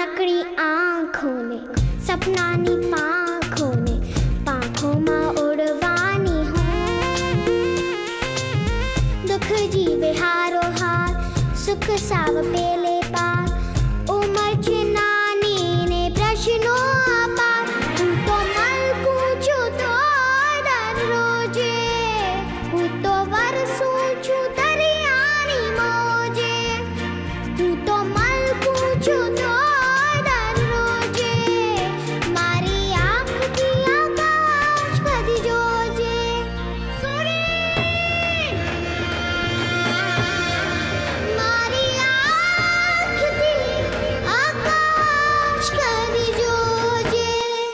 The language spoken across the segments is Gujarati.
नानकड़ी आँखों ने सपनानी पाखों ने पाखों में उड़वानी हो दुख जीवे हारो हार सुख साव पेले पार उमर छे नानी ने प्रश्नो अपार हूँ तो मल पूछूं तो दररोजे हूँ तो वरसूं छूं दरियानी मोजे हूँ तो मल पूछूं तो दररोजे मारी आँख की आकाश कदी जोजे सुरी मारी आँख की आकाश कदी जोजे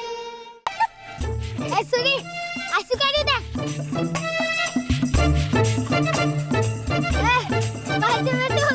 ए सुरी आसू काढू दे बाजू में तू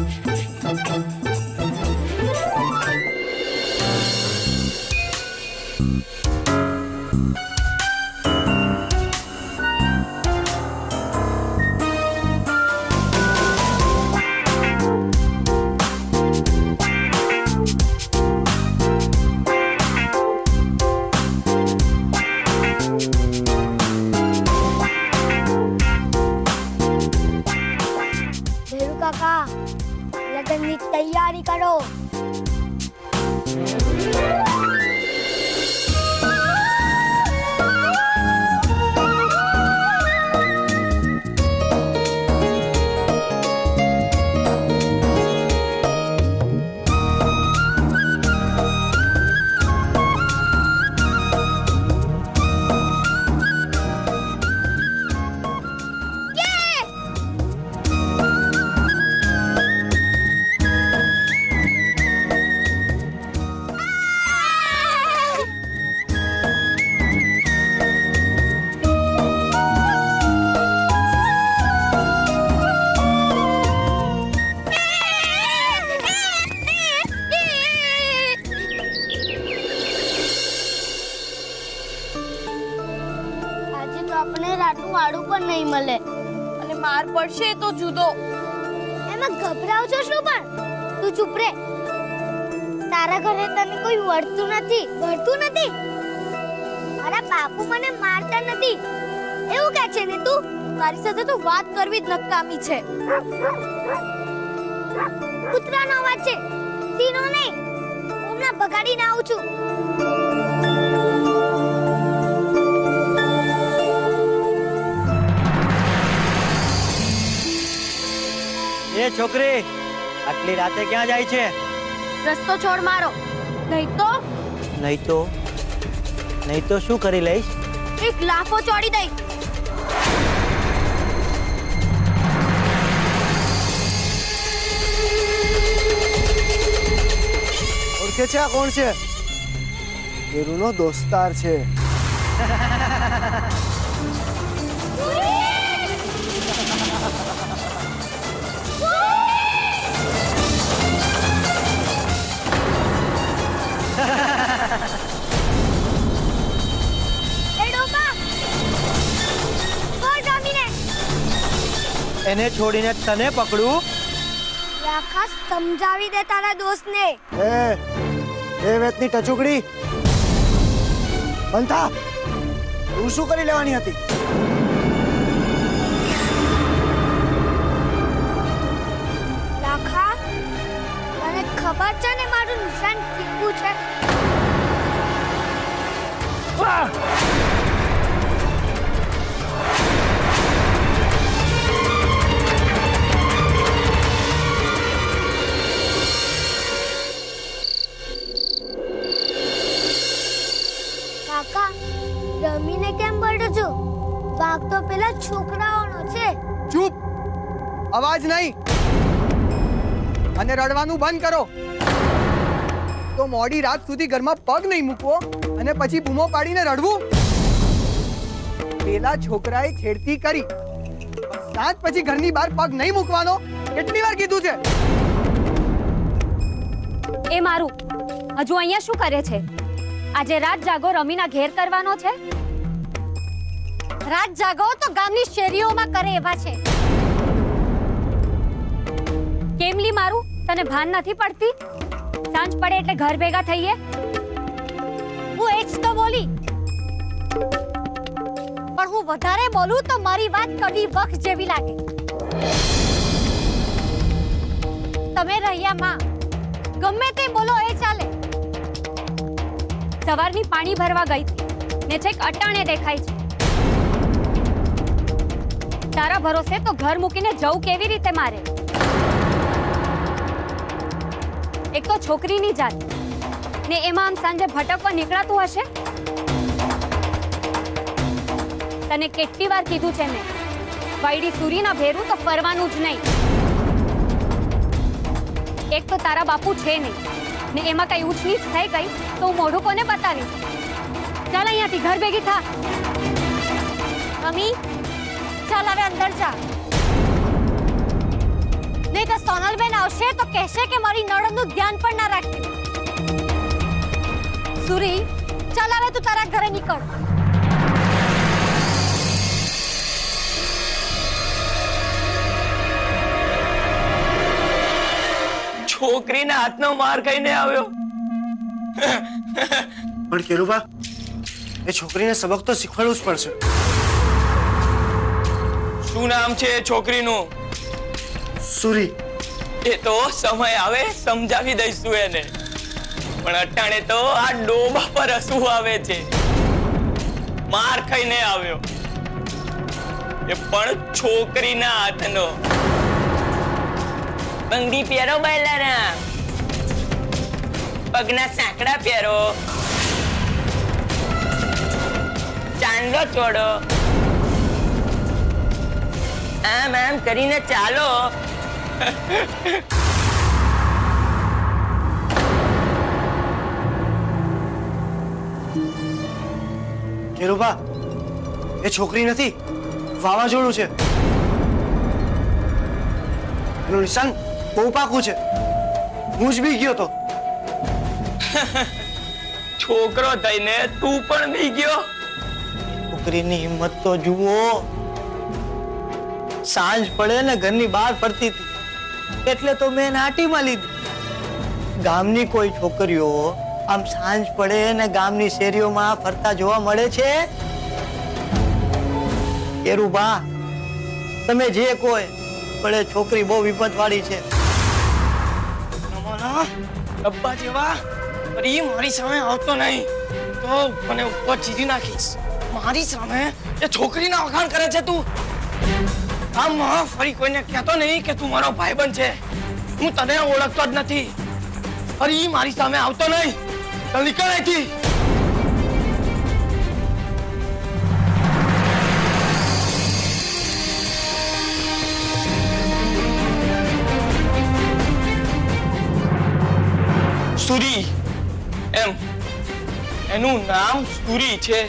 भेरू काका लगन की तैयारी करो આજે તો આપણે રાતનું વાડું પણ નહીં મળે અને માર પડશે તો જુદો. એમાં ગભરાવ છો શું પણ તું ચૂપ રે તારા ઘરે તને કોઈ વળતું નથી મારા બાપુ મને મારતા નથી એવું કહે છે ને તું તારી સાથે તો વાત કરવી જ નકામી છે. કૂતરાનો અવાજ છે સીનો નહીં હમણાં બગાડીને આવું છું. એ છોકરી આટલી રાતે ક્યાં જાય છે? રસ્તો છોડ મારો નહીં તો શું કરી લઈશ? એક લાફો ચોડી દઈ. ઓળખે છે આ કોણ છે? વેરુનો દોસ્તાર છે. એને છોડીને તને પકડું? રાખા સમજાવી દે તારા દોસ્તને. એ વેતની ટચુકડી બંધા તું શું કરી લેવાની હતી? રાખા તને ખબર છે ને મારું નિશાન કેવું છે? કાકા રમીને કેમ બળો છો? વાઘ તો પેલા છોકરાઓનો છે. ચૂપ, અવાજ નહીં અને રડવાનું બંધ કરો. તો મોડી રાત સુધી ઘરમાં પગ નહીં મૂકવો અને પછી બૂમો પાડીને રડવું. પેલા છોકરાએ છેડતી કરી, સાત પછી ઘરની બહાર પગ નહીં મૂકવાનો કેટલી વાર કીધું છે? એ મારું હજુ અહીંયા શું કરે છે? આજે રાત જાગો રમીના ઘેર કરવાનો છે? રાત જાગો તો ગામની શેરીઓમાં કરે એવા છે. કેમલી મારું તને ભાન નથી પડતી? સાંજ પડે એટલે ઘર ભેગા થઈએ? હું એ જ તો બોલી, પણ હું વધારે બોલું તો મારી વાત કડી વખ જેવી લાગે. તમે રહ્યા માં, ગમે તે બોલો એ ચાલે. સવારની પાણી ભરવા ગઈ હતી ને છેક અટાણે દેખાય છે. તારા ભરોસે તો ઘર મૂકીને જવું કેવી રીતે મારે? એક તો છોકરીની જાત ને એમાં આમ સાંજે ભટકવા નીકળાતું હશે. તને કેટલી વાર કીધું છે મેં, વાયડી સુરીના ભેરું તો ફરવાનું જ નહીં. એક તો તારા બાપુ છે નહીં ને એમાં કઈ ઊંચ નીચ થઈ ગઈ તો હું મોઢું કોને બતાવીશ? ચાલ અહીંયાથી ઘર ભેગી થા. મમ્મી ચાલ હવે અંદર જા, નહીં તો સોનલબેન આવશે તો કહેશે કે મારી નણંદનું ધ્યાન પણ ના રાખ્યું. સુરી ચાલ હવે તું તારા ઘરે નીકળ. છોકરીના હાથનો માર ખાઈને આવ્યો. પણ કેરુબા, એ છોકરીને સબક તો શીખવાડવું જ પડશે. શું નામ છે એ છોકરીનું? સુરી. એ તો સમય આવે સમજાવી દઈશું એને, પણ અટાણે તો આ ડોબા પર હસવું આવે છે. માર ખાઈને આવ્યો, એ પણ છોકરીના હાથનો. બંગડી પહેરો બાયલાના, પગના સાંકડા પહેરો, ચાંદલો ચોડો, આમ આમ કરીને ચાલો. કેરુબા, એ છોકરી નથી, વાવાઝોડું છે. એનું નિશાન બહુ પાકું છે. હું જ બી ગયો તો. છોકરો થઈને તું પણ બી ગયો? છોકરીની હિંમત તો જુઓ. સાંજ પડે ને ઘરની બહાર ફરતી હતી એટલે તો મેં નાટીમાં લીધી. ગામની કોઈ છોકરીઓ આમ સાંજ પડે ને ગામની શેરીઓમાં ફરતા જોવા મળે છે? કેરુબા, તમે જે કોઈ પણ એ છોકરી બહુ વિપતવાળી છે. ડબ્બા જેવા ફરી મારી સામે આવતો નહીં તો મને ઉપર ચીરી નાખીશ. મારી સામે એ છોકરીના વખાણ કરે છે તું. આમ ફરી કોઈને કહેતો નહીં કે તું મારો ભાઈબંધ છે. હું તને ઓળખતો જ નથી. ફરી મારી સામે આવતો નહીં. ચાલ નીકળ અહીંથી. સુરી, એનું નામ સુરી છે.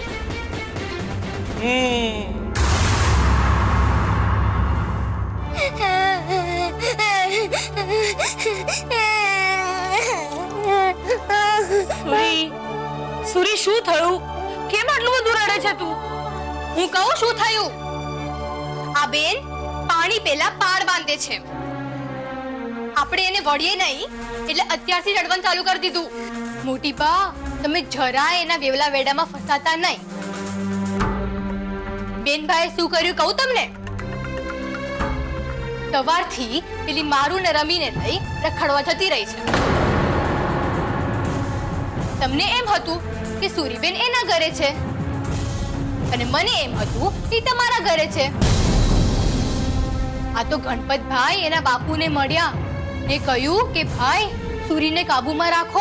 સુરી, શું થયું? કેમ આટલું બધું રડે છે તું? હું કહું શું થયું? આ બેન પાણી પેલા પાર બાંધે છે. આપણે એને વળીએ નહીં એટલે અત્યારથી રડવાનું ચાલુ કરી દીધું. મોટી બા, તમે જરા એના વેવલા વેડામાં ફસાતા નહીં. બેનભાઈએ શું કર્યું કહું તમને? સવારથી પેલી મારું ને રમીને લઈ રખડવા જતી રહી છે. તમને એમ હતું કે સુરીબેન એના ઘરે છે અને મને એમ હતું કે તમારા ઘરે છે. આ તો ગણપતભાઈ એના બાપુને મળ્યા ને કહ્યું કે ભાઈ સુરીને કાબુમાં રાખો.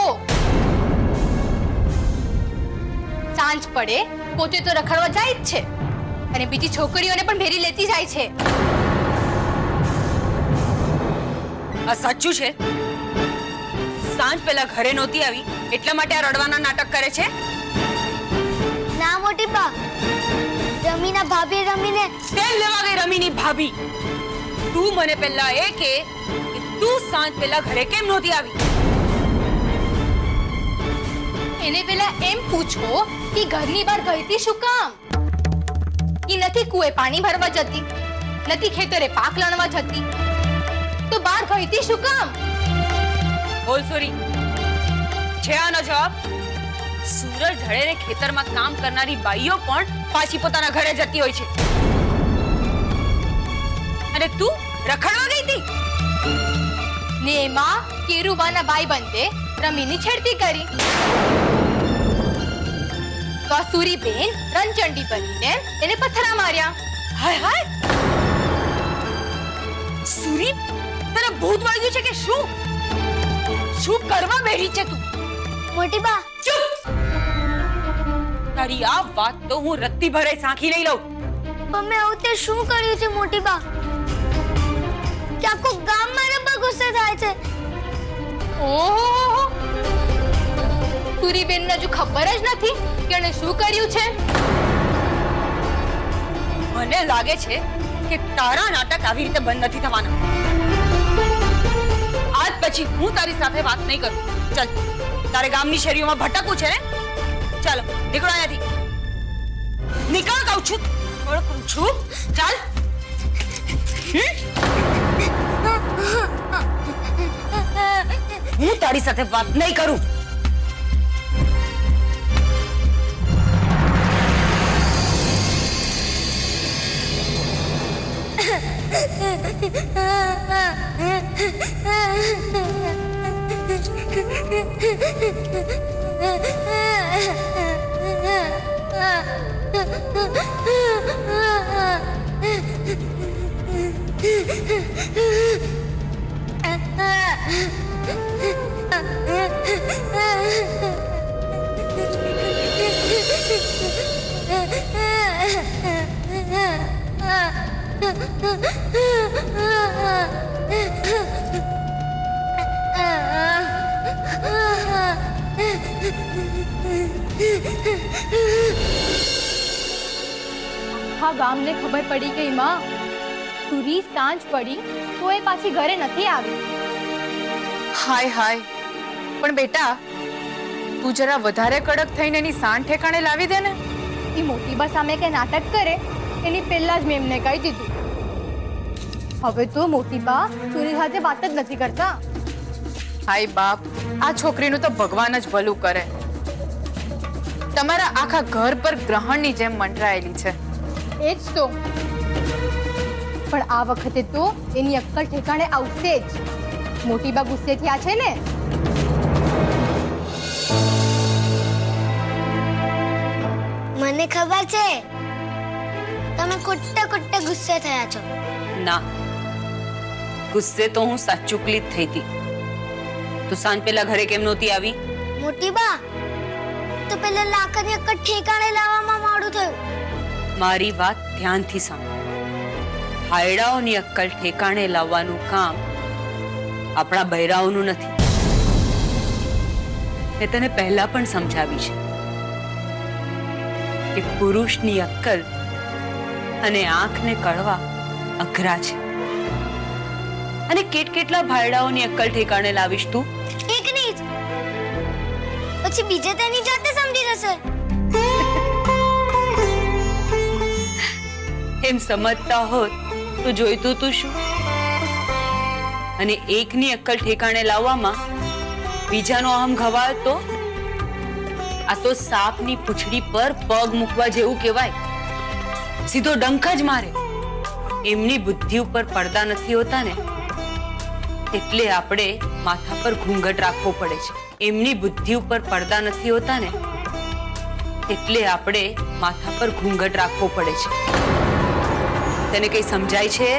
સાંજ પડે પોતે તો રખડવા જાય જ છે અને બીજી છોકરીઓને પણ ભેરી લેતી જાય છે. આ સાચું છે? સાંજ પહેલા ઘરે નહોતી આવી એટલા માટે આ રડવાના નાટક કરે છે? ના મોટી બા, રમીના ભાભી રમીને તેલ લેવા ગઈ રમીની ભાભી. તું મને પહેલા એ કે તું સાંજ પહેલા ઘરે કેમ નહોતી આવી? એને પહેલા એમ પૂછો કે ઘરની બહાર ગઈતી શું કામ? કે નથી કુએ પાણી ભરવા જતી, નથી ખેતરે પાક લણવા જતી, તો બહાર ગઈતી શું કામ? બોલ સોરી, છે આનો જવાબ? સૂરજ ઢળે ને ખેતરમાં કામ કરનારી બાઈઓ પણ પાછી પોતાના ઘરે જતી હોય છે, અને તું રખડવા ગઈ હતી ને એમાં કેરુબાના ભાઈ બંધે રમીની છેડતી કરી. તો આ સુરીબેન રણચંડી બનીને એને પથ્થરા માર્યા. હાય હાય, સુરી તને ભૂત વાગ્યું છે કે શું? શું કરવા બેઠી છે તું? મોટી બા, ચૂપ! તારી આ વાત તો હું રત્તી ભરે સાંખી નહીં લઉં. પણ મેં આવું તે શું કર્યું છે મોટી બા કે આખું ગામ મારા પર ગુસ્સે થાય છે? ઓહો, સુરીબેન ને હજુ ખબર જ નથી કે એણે શું કર્યું છે. મને લાગે છે કે તારા નાટક આવી રીતે બંધ નથી થવાના. આજ પછી હું તારી સાથે વાત નહીં કરું. ચાલ, તારે ગામની શેરીઓમાં ભટકવું છે ને? ચાલો નીકળો અહીંયાથી. નીકળ કહું છું, ચાલ. હું તારી સાથે વાત નહીં કરું. આખા ગામને ખબર પડી ગઈ માં, સુરી સાંજ પડી તો એ પાછી ઘરે નથી આવી. હાય હાય, પણ બેટા તું જરા વધારે કડક થઈને એની સાંજ ઠેકાણે લાવી દે ને. એ મોટી બા સામે કે નાટક કરે એની પહેલા જ મેં એમને કહી દીધું. હવે તો મોટી બા સુરી સાથે વાત જ નથી કરતા. હાય બાપ, આ છોકરીનું તો ભગવાન જ ભલું કરે. તમારા આખા ઘર પર ગ્રહણની જેમ મંડરાયેલી છે. એ જ તો, પણ આ વખતે તો એની અક્કલ ઠેકાણે આવશે જ. મોટી બા ગુસ્સે થયા છે ને. મને ખબર છે તમે ખોટા ગુસ્સે થયા છો. ના, ગુસ્સે તો હું સાચુકલી જ થઈ હતી. તું સાંજ પેલા ઘરે કેમ નહોતી આવી? મોટી બા, તો પેલા લાકડની અક્કલ ઠેકાણે લાવવામાં મોડું થયું. મારી વાત ધ્યાનથી સાંભળ. હાયડાઓની અક્કલ ઠેકાણે લાવવાનું કામ આપણા બૈરાઓનું નથી. મેં તને પહેલા પણ સમજાવી છે કે પુરુષની અક્કલ અને આંખને કળવા અઘરા છે. અને કેટલા ભાયડાઓની અક્કલ ઠેકાણે લાવીશ તું? એકની જ, પછી બીજે તેની જાતે સમજી જશે. એમ સમજતા હોત તો જોઈતું તું શું? અને એકની અક્કલ ઠેકાણે લાવવામાં બીજાનો અહમ ઘવાય તો? આ તો સાપની પૂંછડી પર પગ મૂકવા જેવું કહેવાય. સીધો ડંખ જ મારે. એમની બુદ્ધિ ઉપર પડદા નથી હોતા ને, એટલે આપણે માથા પર ઘૂંઘટ રાખવો પડે છે. એમની બુદ્ધિ ઉપર પડદા નથી હોતા ને, એટલે આપણે માથા પર ઘૂંઘટ રાખવો પડે છે. તને કઈ સમજાય છે?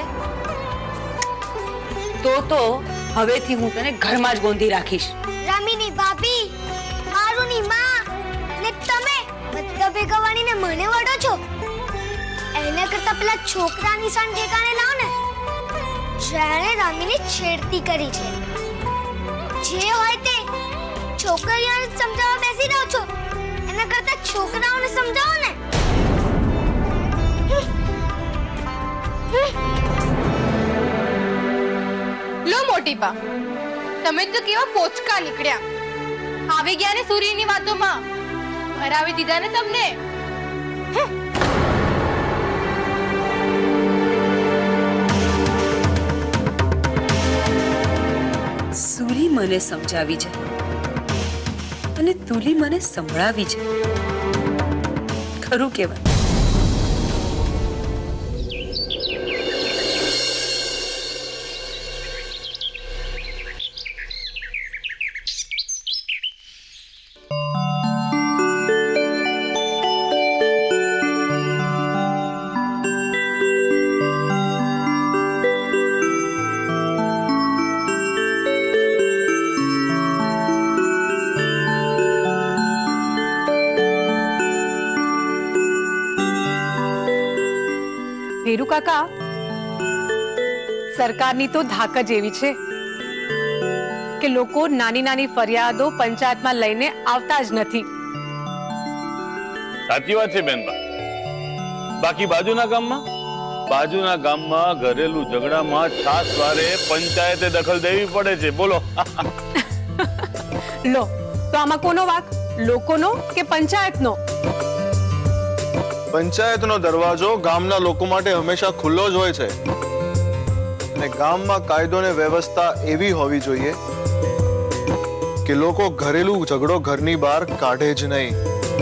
તો હવેથી હું તને ઘરમાં જ ગોંધી રાખીશ. રામીની ભાભી, મારુની માં ને તમે બધા ભેગા વાળીને મને વડો છો. એને કરતા પેલા છોકરાની સાન ઠેકાણે લાવ ને, જેણે રામીની છેડતી કરી છે. જે હોય તે છોકરીઓને સમજાવવા બેસી રહો છો, એના કરતા છોકરાઓને સમજાવો ને. લો મોટી બા, તમે તો કેવા પોચકા નીકળ્યા. આવી ગયા ને સૂર્યની વાતોમાં. હરાવી દીધા ને તમને. સૂરી મને સમજાવી છે અને તુલી મને સંભળાવી છે. ખરું કહેવાય. વીરુ કાકા, સરકારની તો ધાક જ એવી છે કે લોકો નાની નાની ફરિયાદો પંચાયતમાં લઈને આવતા જ નથી. સાચી વાત છે બેનબા. બાકી બાજુના ગામમાં ઘરેલું ઝઘડામાં છાસવારે પંચાયતે દખલ દેવી પડે છે. બોલો. લો, તો આમાં કોનો વાક? લોકોનો કે પંચાયતનો? પંચાયતનો દરવાજો ગામના લોકો માટે હંમેશા ખુલ્લો જ હોય છે અને ગામમાં કાયદો ને વ્યવસ્થા એવી હોવી જોઈએ કે લોકો ઘરેલું ઝઘડો ઘરની બહાર કાઢે જ નહીં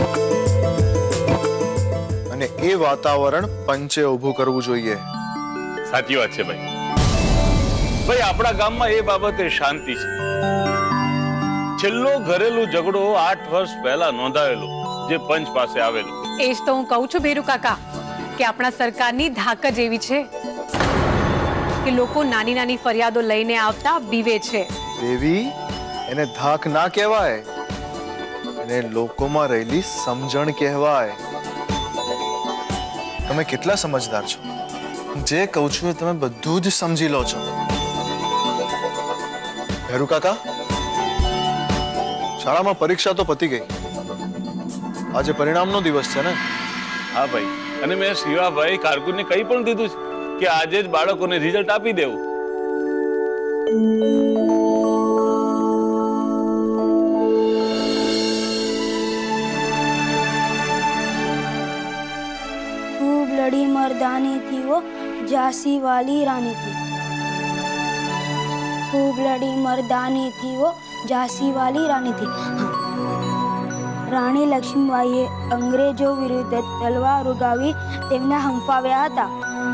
અને એ વાતાવરણ પંચે ઊભું કરવું જોઈએ. સાચી વાત છે ભાઈ. આપણા ગામમાં એ બાબતે શાંતિ છે. છેલ્લો ઘરેલું ઝઘડો 8 વર્ષ પહેલા નોંધાયેલો, જે પંચ પાસે આવેલો. એ જ તો હું કહું છું ભેરુ કાકા કે આપણા સરકારની ધાક જ એવી છે કે લોકો નાની નાની ફરિયાદો લઈને આવતા બીવે છે. દેવી, એને ધાક ના કહેવાય, એને લોકોમાં રહેલી સમજણ કહેવાય. તમે કેટલા સમજદાર છો. જે કહું છું તમે બધું જ સમજી લો છો. ભેરુ કાકા, શાળામાં પરીક્ષા તો પતી ગઈ. આજે પરિણામનો દિવસ છે ને? હા ભાઈ, અને મેં શિવાભાઈ કારકુનને કહી પણ દીધું છે કે આજે જ બાળકોને રિઝલ્ટ આપી દેવું. खूब लड़ी मर्दानी थी वो झांसी वाली रानी थी. खूब लड़ी मर्दानी थी वो झांसी वाली रानी थी. રાણી લક્ષ્મીબાઈએ અંગ્રેજો વિરુદ્ધ તલવાર ઉગાવી તેમને હંફાવ્યા હતા.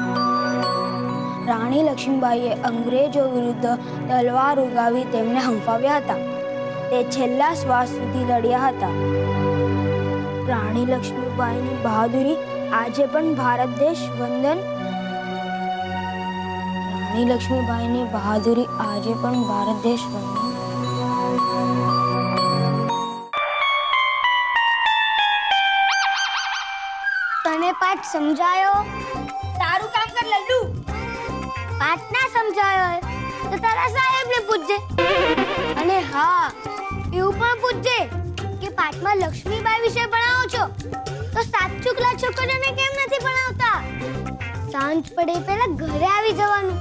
રાણી લક્ષ્મીબાઈએ અંગ્રેજો વિરુદ્ધ તલવાર ઉગાવી તેમને હંફાવ્યા હતા. તે છેલ્લા શ્વાસ સુધી લડ્યા હતા. રાણી લક્ષ્મીબાઈની બહાદુરી આજે પણ ભારત દેશ વંદન. રાણી લક્ષ્મીબાઈની બહાદુરી આજે પણ ભારત દેશ વંદન. તને પાઠ સમજાયો? તારું કામ કર લલ્લુ. પાઠ ના સમજાયો તો તારા સાહેબને પૂછજે. અને હા, એવું પણ પૂછજે કે પાઠમાં લક્ષ્મીબાઈ વિશે ભણાવો છો તો સાચુકલા છોકરીઓને કેમ નથી ભણાવતા? સાંજ પડે પહેલા ઘરે આવી જવાનું.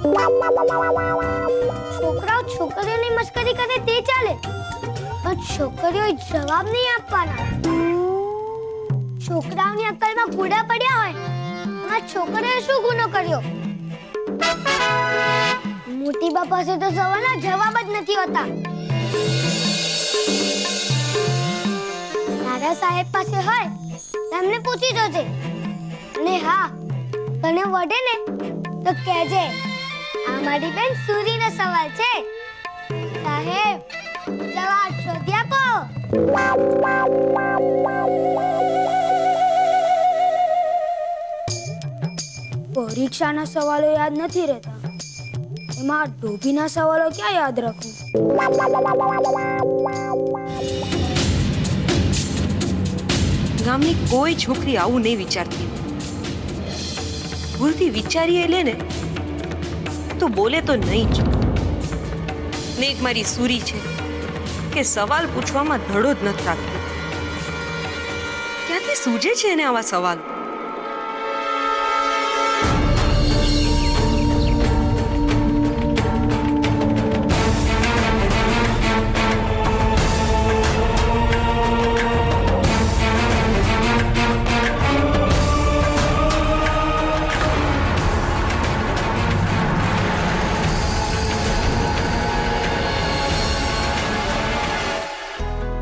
છોકરાઓ છોકરીઓની મસ્કરી કરે તે ચાલે, પણ છોકરીઓએ જવાબ નહીં આપવાના. છોકરાઓની અક્કલમાં કૂડા પડ્યા હોય, આ છોકરીએ શું ગુનો કર્યો? મોટી બા પાસે તો સવાલના જવાબ જ નથી હોતા. તારા સાહેબ પાસે હોય તેમને પૂછી જોજે. અને હા, તને વડે ને તો કહેજે આ મારી બેન સુરીનો સવાલ છે. સાહેબ, જવાબ શોધી આપો. પરીક્ષાના સવાલો યાદ નથી રહેતા, એમાં ડોબીના સવાલો ક્યાં યાદ રાખું? ગામની કોઈ છોકરી આવું નહીં વિચારતી. ભૂલથી વિચારીએ લે ને તો બોલે તો નહીં જ. ને એક મારી સુરી છે કે સવાલ પૂછવામાં ધડો જ નથી રાખતી. ક્યાંથી સૂજે છે એને આવા સવાલ?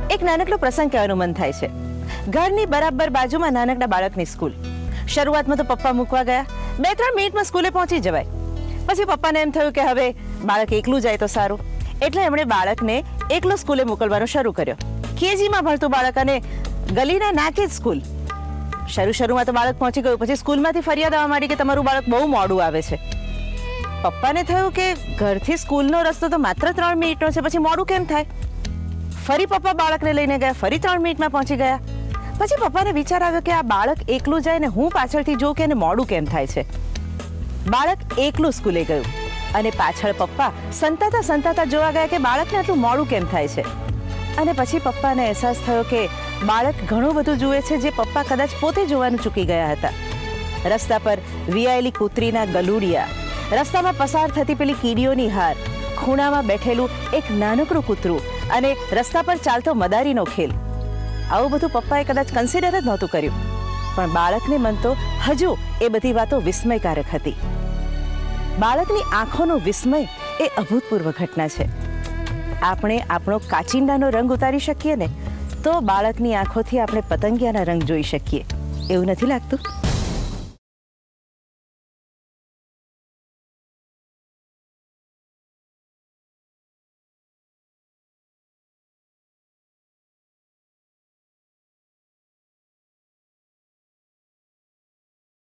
એક નાનકડો પ્રસંગ કહેવાનું મન થાય છે. ઘરની બરાબર બાજુમાં નાનકડા બાળકની સ્કૂલ. શરૂઆતમાં તો પપ્પા મૂકવા ગયા, 2-3 મિનિટમાં સ્કૂલે પહોંચી જવાય. પછી પપ્પાને એમ થયું કે હવે બાળક એકલું જાય તો સારું, એટલે એમણે બાળકને એકલો સ્કૂલે મોકલવાનું શરૂ કર્યો. કેજીમાં ભણતું બાળક અને ગલીના નાકે જ સ્કૂલ. શરૂમાં તો બાળક પહોંચી ગયું, પછી સ્કૂલમાંથી ફરિયાદ આવવા માંડી કે તમારું બાળક બહુ મોડું આવે છે. પપ્પાને થયું કે ઘરથી સ્કૂલનો રસ્તો તો માત્ર 3 મિનિટનો છે, પછી મોડું કેમ થાય? ફરી પપ્પા બાળકને લઈને ગયા, ફરી 3 મિનિટમાં પહોંચી ગયા. પછી પપ્પાને વિચાર આવ્યો કે આ બાળક એકલું જાય ને હું પાછળથી જોઉં કે એને મોડું કેમ થાય છે. બાળક એકલું સ્કૂલે ગયું અને પાછળ પપ્પા સંતાતા જોવા ગયા કે બાળકને આટલું મોડું કેમ થાય છે. અને પછી પપ્પાને અહેસાસ થયો કે બાળક ઘણું બધું જુએ છે જે પપ્પા કદાચ પોતે જોવાનું ચૂકી ગયા હતા. રસ્તા પર વિયાયેલી કૂતરીના ગલુડિયા, રસ્તામાં પસાર થતી પેલી કીડીઓની હાર, ખૂણામાં બેઠેલું એક નાનકડું કૂતરું અને રસ્તા પર ચાલતો મદારીનો ખેલ. આવું બધું પપ્પાએ કદાચ કન્સિડર જ નહોતું કર્યું, પણ બાળકને મન તો હજુ એ બધી વાતો વિસ્મયકારક હતી. બાળકની આંખોનું વિસ્મય એ અભૂતપૂર્વ ઘટના છે. આપણે આપણો કાચિંડાનો રંગ ઉતારી શકીએ ને તો બાળકની આંખોથી આપણે પતંગિયાના રંગ જોઈ શકીએ. એવું નથી લાગતું?